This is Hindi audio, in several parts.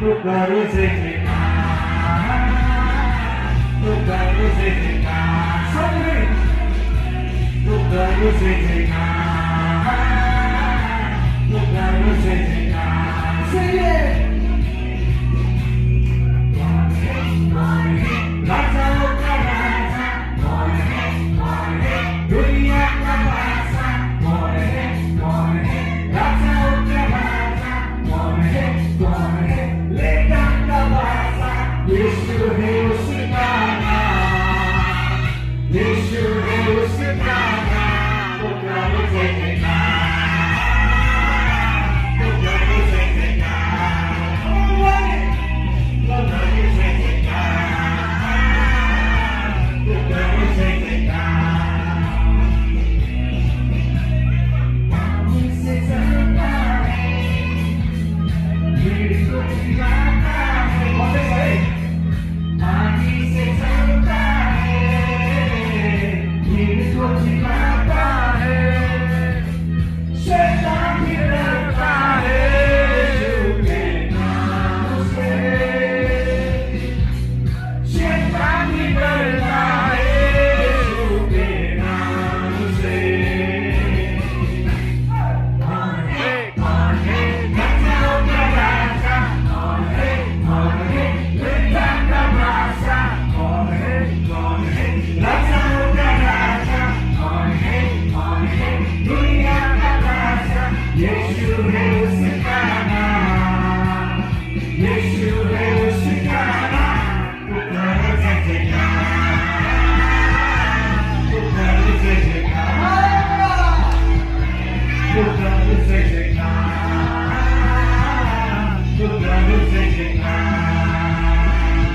Rajawoka Raja, Kaun He duniyaka badsah, Kaun He Rajawoka Raja, Kaun He duniyaka badsah, Yeshu hai uska naam, Yeshu hai uska naam, पुकारो जय जयकार, पुकारो जय जयकार, पुकारो जय जयकार, पुकारो जय जयकार। पानी से चलता है, भीड़ को खिलाता है, पानी से चलता है, भीड़ को खिलाता है, शैतान भी डरता है यीशु के नाम से, शैतान भी डरता है यीशु के नाम से। कौन है राजाओका राजा, कौन है duniyaka badsah, कौन है राजाओका राजा, कौन है duniyaka badsah, यीशु है उसका नाम, यीशु है उसका नाम, पुकारो जय जयकार, पुकारो जय जयकार, पुकारो जय जयकार, पुकारो जय जयकार।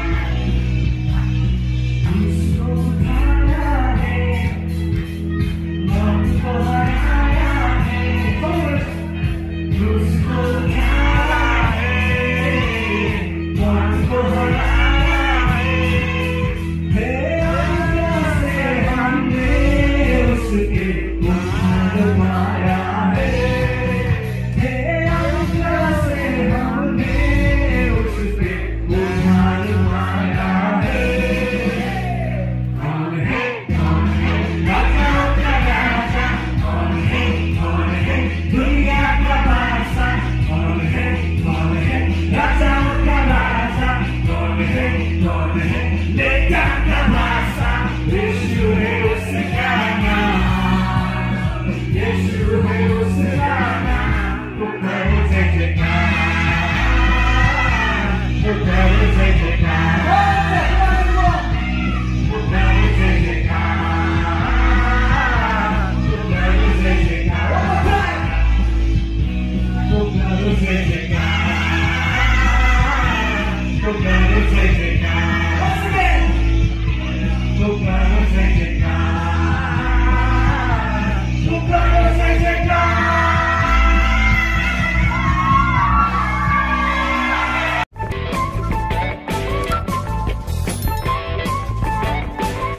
उसको उठाया है, मौत को हराया है, उसको उठाया है, मौत को हराया है, आज्ञा से हमने उसके उद्धार पाया है, आज्ञा से हमने उसके उद्धार पाया है। कौन है राजाओका राजा, कौन है duniyaka badsah, कौन है राजाओका राजा, कौन है duniyaka badsah।